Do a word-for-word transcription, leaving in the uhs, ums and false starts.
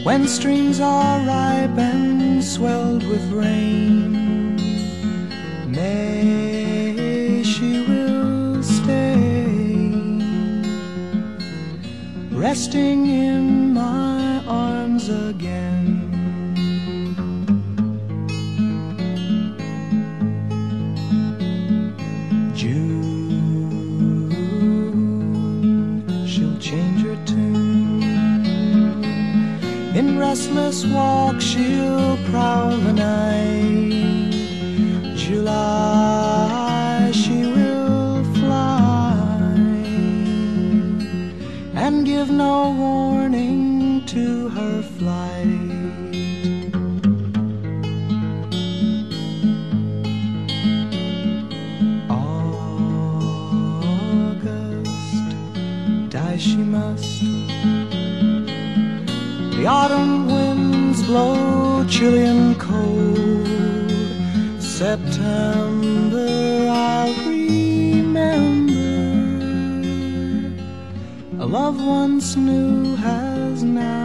when streams are ripe and swelled with rain. May she will stay, resting in my arms again. June, she'll change her tune. In restless walk she'll prowl the night. July, she will fly and give no warning to her flight. August, die she must. The autumn winds blow chilly and cold. September I'll remember. A love once new has now